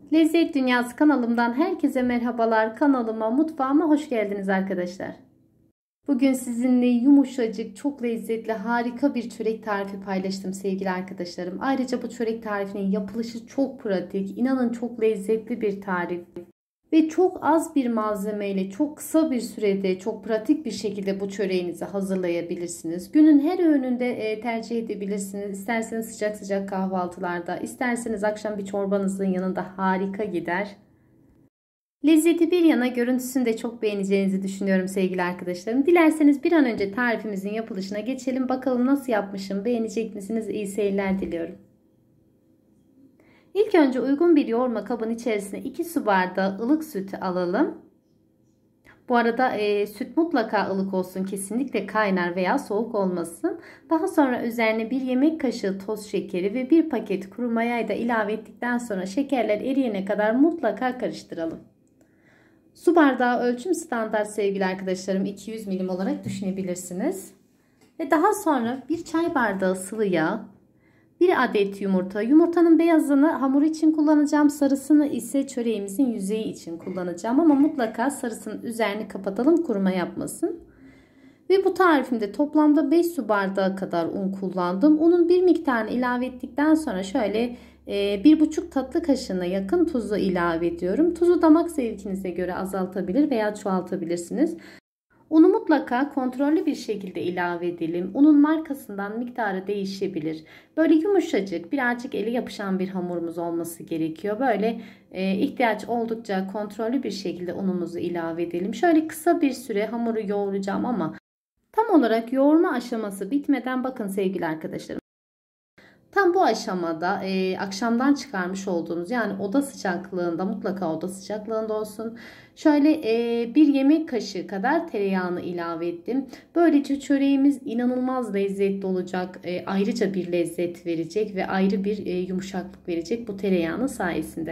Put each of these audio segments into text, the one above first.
Lezzet Dünyası kanalımdan herkese merhabalar. Kanalıma, mutfağıma hoş geldiniz arkadaşlar. Bugün sizinle yumuşacık, çok lezzetli, harika bir çörek tarifi paylaştım sevgili arkadaşlarım. Ayrıca bu çörek tarifinin yapılışı çok pratik. İnanın çok lezzetli bir tarif. Ve çok az bir malzemeyle çok kısa bir sürede çok pratik bir şekilde bu çöreğinizi hazırlayabilirsiniz. Günün her öğününde tercih edebilirsiniz. İsterseniz sıcak sıcak kahvaltılarda, isterseniz akşam bir çorbanızın yanında harika gider. Lezzeti bir yana görüntüsünü de çok beğeneceğinizi düşünüyorum sevgili arkadaşlarım. Dilerseniz bir an önce tarifimizin yapılışına geçelim. Bakalım nasıl yapmışım, beğenecek misiniz? İyi seyirler diliyorum. İlk önce uygun bir yoğurma kabının içerisine 2 su bardağı ılık sütü alalım. Bu arada süt mutlaka ılık olsun, kesinlikle kaynar veya soğuk olmasın. Daha sonra üzerine 1 yemek kaşığı toz şekeri ve 1 paket kuru mayayı da ilave ettikten sonra şekerler eriyene kadar mutlaka karıştıralım. Su bardağı ölçüm standart sevgili arkadaşlarım, 200 milim olarak düşünebilirsiniz. Ve daha sonra 1 çay bardağı sıvı yağ, 1 adet yumurta. Yumurtanın beyazını hamur için kullanacağım. Sarısını ise çöreğimizin yüzeyi için kullanacağım. Ama mutlaka sarısının üzerini kapatalım, kuruma yapmasın. Ve bu tarifimde toplamda 5 su bardağı kadar un kullandım. Unun bir miktarını ilave ettikten sonra şöyle 1,5 tatlı kaşığına yakın tuzu ilave ediyorum. Tuzu damak zevkinize göre azaltabilir veya çoğaltabilirsiniz. Unu mutlaka kontrollü bir şekilde ilave edelim. Unun markasından miktarı değişebilir. Böyle yumuşacık, birazcık ele yapışan bir hamurumuz olması gerekiyor. Böyle ihtiyaç oldukça kontrollü bir şekilde unumuzu ilave edelim. Şöyle kısa bir süre hamuru yoğuracağım ama tam olarak yoğurma aşaması bitmeden bakın sevgili arkadaşlarım. Tam bu aşamada akşamdan çıkarmış olduğumuz, yani oda sıcaklığında, mutlaka oda sıcaklığında olsun. Şöyle 1 yemek kaşığı kadar tereyağını ilave ettim. Böylece çöreğimiz inanılmaz lezzetli olacak. Ayrıca bir lezzet verecek ve ayrı bir yumuşaklık verecek bu tereyağının sayesinde.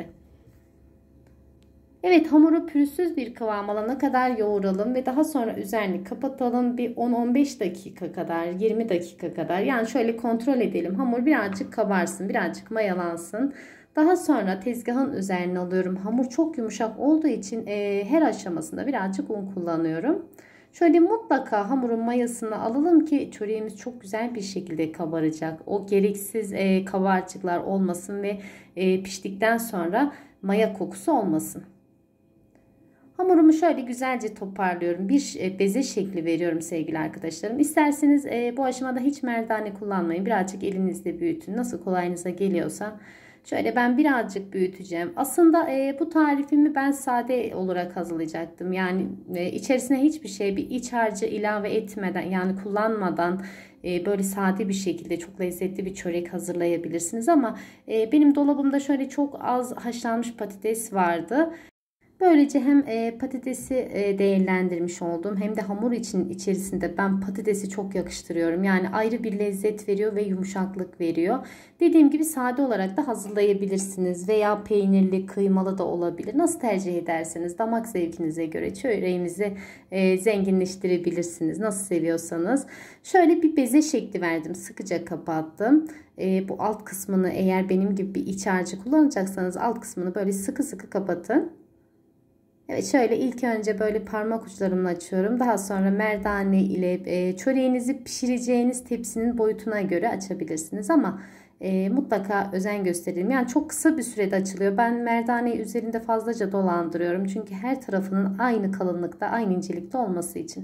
Evet, hamuru pürüzsüz bir kıvam alana kadar yoğuralım ve daha sonra üzerini kapatalım. Bir 10-15 dakika kadar, 20 dakika kadar, yani şöyle kontrol edelim. Hamur birazcık kabarsın, birazcık mayalansın. Daha sonra tezgahın üzerine alıyorum. Hamur çok yumuşak olduğu için her aşamasında birazcık un kullanıyorum. Şöyle mutlaka hamurun mayasını alalım ki çöreğimiz çok güzel bir şekilde kabaracak. O gereksiz kabarcıklar olmasın ve piştikten sonra maya kokusu olmasın. Hamurumu şöyle güzelce toparlıyorum. Bir beze şekli veriyorum sevgili arkadaşlarım. İsterseniz bu aşamada hiç merdane kullanmayın. Birazcık elinizde büyütün. Nasıl kolayınıza geliyorsa. Şöyle ben birazcık büyüteceğim. Aslında bu tarifimi ben sade olarak hazırlayacaktım. Yani içerisine hiçbir şey, bir iç harcı ilave etmeden, yani kullanmadan böyle sade bir şekilde çok lezzetli bir çörek hazırlayabilirsiniz. Ama benim dolabımda şöyle çok az haşlanmış patates vardı. Böylece hem patatesi değerlendirmiş oldum, hem de hamur için içerisinde ben patatesi çok yakıştırıyorum. Yani ayrı bir lezzet veriyor ve yumuşaklık veriyor. Dediğim gibi sade olarak da hazırlayabilirsiniz veya peynirli, kıymalı da olabilir. Nasıl tercih ederseniz, damak zevkinize göre çöreğimizi zenginleştirebilirsiniz. Nasıl seviyorsanız. Şöyle bir beze şekli verdim, sıkıca kapattım. Bu alt kısmını, eğer benim gibi bir iç harcı kullanacaksanız, alt kısmını böyle sıkı sıkı kapatın. Evet, şöyle ilk önce böyle parmak uçlarımla açıyorum. Daha sonra merdane ile çöreğinizi pişireceğiniz tepsinin boyutuna göre açabilirsiniz. Ama mutlaka özen gösterelim. Yani çok kısa bir sürede açılıyor. Ben merdaneyi üzerinde fazlaca dolandırıyorum. Çünkü her tarafının aynı kalınlıkta, aynı incelikte olması için.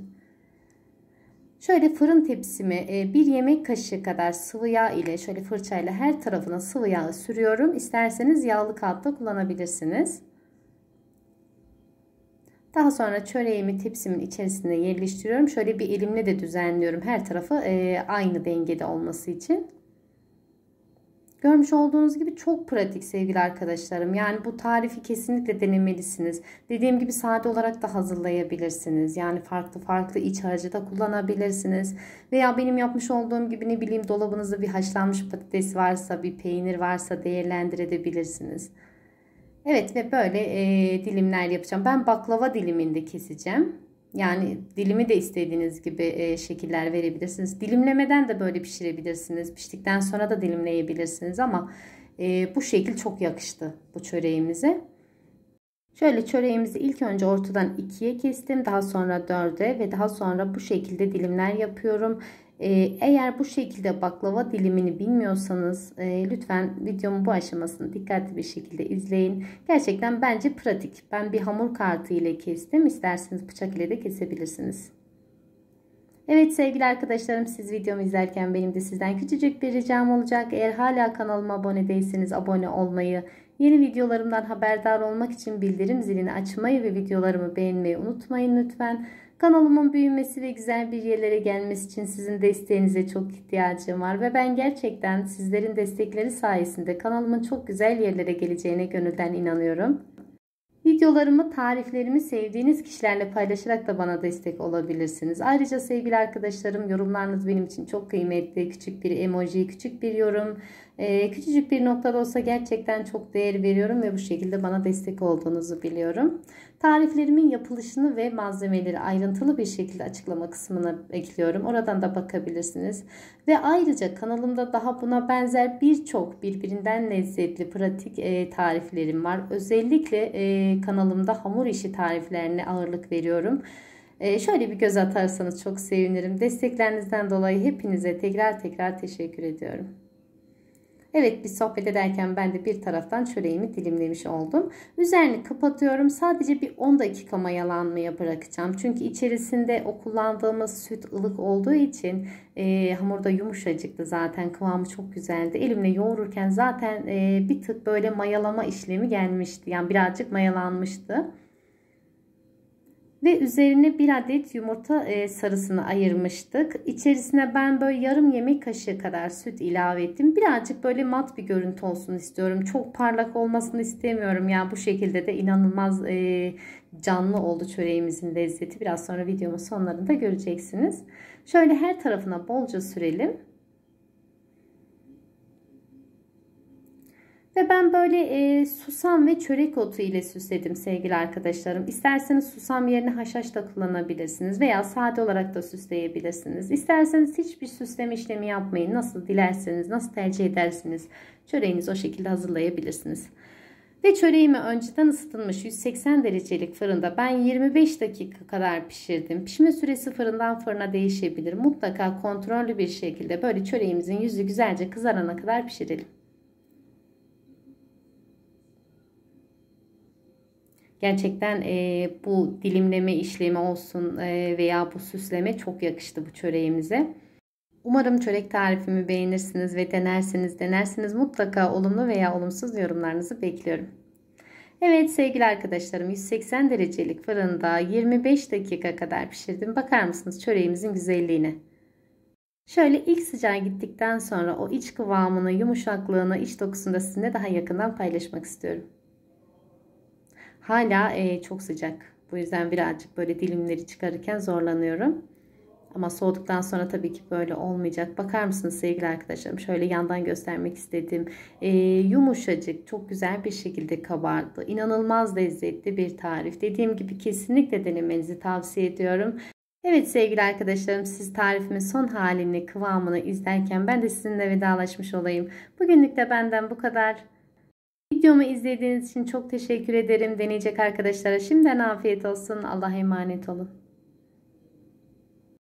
Şöyle fırın tepsimi 1 yemek kaşığı kadar sıvı yağ ile şöyle fırçayla her tarafına sıvı yağ sürüyorum. İsterseniz yağlı kağıt kullanabilirsiniz. Daha sonra çöreğimi tepsimin içerisine yerleştiriyorum. Şöyle bir elimle de düzenliyorum. Her tarafı aynı dengede olması için. Görmüş olduğunuz gibi çok pratik sevgili arkadaşlarım. Yani bu tarifi kesinlikle denemelisiniz. Dediğim gibi sade olarak da hazırlayabilirsiniz. Yani farklı farklı iç harcı da kullanabilirsiniz. Veya benim yapmış olduğum gibi, ne bileyim, dolabınızda bir haşlanmış patates varsa, bir peynir varsa değerlendirebilirsiniz. Evet, ve böyle dilimler yapacağım. Ben baklava diliminde keseceğim. Yani dilimi de istediğiniz gibi şekiller verebilirsiniz. Dilimlemeden de böyle pişirebilirsiniz. Piştikten sonra da dilimleyebilirsiniz. Ama Bu şekil çok yakıştı bu çöreğimize. Şöyle çöreğimizi ilk önce ortadan ikiye kestim. Daha sonra dörde ve daha sonra bu şekilde dilimler yapıyorum. Eğer bu şekilde baklava dilimini bilmiyorsanız lütfen videomun bu aşamasını dikkatli bir şekilde izleyin. Gerçekten bence pratik. Ben bir hamur kartı ile kestim. İsterseniz bıçak ile de kesebilirsiniz. Evet sevgili arkadaşlarım, siz videomu izlerken benim de sizden küçücük bir ricam olacak. Eğer hala kanalıma abone değilseniz abone olmayı, yeni videolarımdan haberdar olmak için bildirim zilini açmayı ve videolarımı beğenmeyi unutmayın lütfen. Kanalımın büyümesi ve güzel bir yerlere gelmesi için sizin desteğinize çok ihtiyacım var. Ve ben gerçekten sizlerin destekleri sayesinde kanalımın çok güzel yerlere geleceğine gönülden inanıyorum. Videolarımı, tariflerimi sevdiğiniz kişilerle paylaşarak da bana destek olabilirsiniz. Ayrıca sevgili arkadaşlarım, yorumlarınız benim için çok kıymetli. Küçük bir emoji, küçük bir yorum, küçücük bir nokta da olsa gerçekten çok değer veriyorum ve bu şekilde bana destek olduğunuzu biliyorum. Tariflerimin yapılışını ve malzemeleri ayrıntılı bir şekilde açıklama kısmına ekliyorum. Oradan da bakabilirsiniz. Ve ayrıca kanalımda daha buna benzer birçok birbirinden lezzetli pratik tariflerim var. Özellikle kanalımda hamur işi tariflerine ağırlık veriyorum. Şöyle bir göz atarsanız çok sevinirim. Desteklerinizden dolayı hepinize tekrar teşekkür ediyorum. Evet, bir sohbet ederken ben de bir taraftan çöreğimi dilimlemiş oldum. Üzerini kapatıyorum. Sadece bir 10 dakika mayalanmaya bırakacağım. Çünkü içerisinde o kullandığımız süt ılık olduğu için hamurda yumuşacıktı zaten. Kıvamı çok güzeldi. Elimle yoğururken zaten bir tık böyle mayalama işlemi gelmişti. Yani birazcık mayalanmıştı. Ve üzerine bir adet yumurta sarısını ayırmıştık. İçerisine ben böyle yarım yemek kaşığı kadar süt ilave ettim. Birazcık böyle mat bir görüntü olsun istiyorum. Çok parlak olmasını istemiyorum. Yani bu şekilde de inanılmaz canlı oldu çöreğimizin lezzeti. Biraz sonra videomun sonlarında göreceksiniz. Şöyle her tarafına bolca sürelim. Ve ben böyle susam ve çörek otu ile süsledim sevgili arkadaşlarım. İsterseniz susam yerine haşhaş da kullanabilirsiniz veya sade olarak da süsleyebilirsiniz. İsterseniz hiçbir süsleme işlemi yapmayın. Nasıl dilerseniz, nasıl tercih edersiniz çöreğinizi o şekilde hazırlayabilirsiniz. Ve çöreğimi önceden ısıtılmış 180 derecelik fırında ben 25 dakika kadar pişirdim. Pişme süresi fırından fırına değişebilir. Mutlaka kontrollü bir şekilde böyle çöreğimizin yüzü güzelce kızarana kadar pişirelim. Gerçekten bu dilimleme işlemi olsun veya bu süsleme çok yakıştı bu çöreğimize. Umarım çörek tarifimi beğenirsiniz ve denerseniz mutlaka olumlu veya olumsuz yorumlarınızı bekliyorum. Evet sevgili arkadaşlarım, 180 derecelik fırında 25 dakika kadar pişirdim. Bakar mısınız çöreğimizin güzelliğine? Şöyle ilk sıcağı gittikten sonra o iç kıvamını, yumuşaklığını, iç dokusunu da sizinle daha yakından paylaşmak istiyorum. Hala çok sıcak. Bu yüzden birazcık böyle dilimleri çıkarırken zorlanıyorum. Ama soğuduktan sonra tabii ki böyle olmayacak. Bakar mısınız sevgili arkadaşlarım? Şöyle yandan göstermek istedim. Yumuşacık, çok güzel bir şekilde kabardı. İnanılmaz lezzetli bir tarif. Dediğim gibi kesinlikle denemenizi tavsiye ediyorum. Evet sevgili arkadaşlarım, siz tarifimin son halini, kıvamını izlerken ben de sizinle vedalaşmış olayım. Bugünlük de benden bu kadar. Videomu izlediğiniz için çok teşekkür ederim. Deneyecek arkadaşlara şimdiden afiyet olsun. Allah'a emanet olun.